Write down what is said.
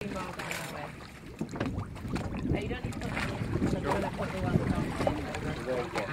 2 miles down that way. You don't need to put the one down there.